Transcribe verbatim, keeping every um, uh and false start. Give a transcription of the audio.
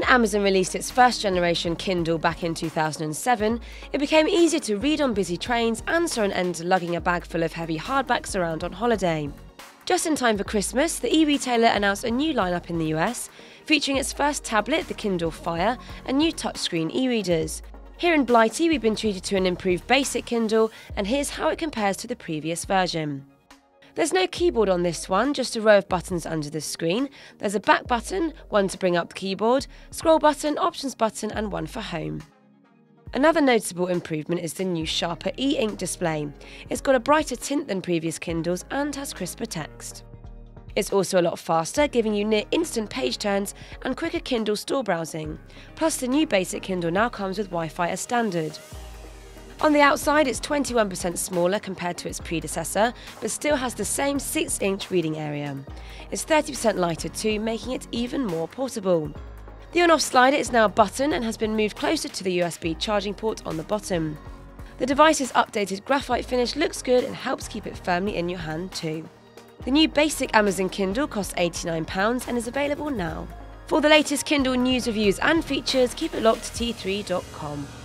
When Amazon released its first generation Kindle back in two thousand seven, it became easier to read on busy trains and saw an end to lugging a bag full of heavy hardbacks around on holiday. Just in time for Christmas, the e-retailer announced a new lineup in the U S, featuring its first tablet, the Kindle Fire, and new touchscreen e-readers. Here in Blighty, we've been treated to an improved basic Kindle, and here's how it compares to the previous version. There's no keyboard on this one, just a row of buttons under the screen. There's a back button, one to bring up the keyboard, scroll button, options button, and one for home. Another noticeable improvement is the new sharper e-ink display. It's got a brighter tint than previous Kindles and has crisper text. It's also a lot faster, giving you near instant page turns and quicker Kindle store browsing. Plus, the new basic Kindle now comes with Wi-Fi as standard. On the outside, it's twenty-one percent smaller compared to its predecessor, but still has the same six inch reading area. It's thirty percent lighter too, making it even more portable. The on-off slider is now a button and has been moved closer to the U S B charging port on the bottom. The device's updated graphite finish looks good and helps keep it firmly in your hand too. The new basic Amazon Kindle costs eighty-nine pounds and is available now. For the latest Kindle news, reviews and features, keep it locked to T three dot com.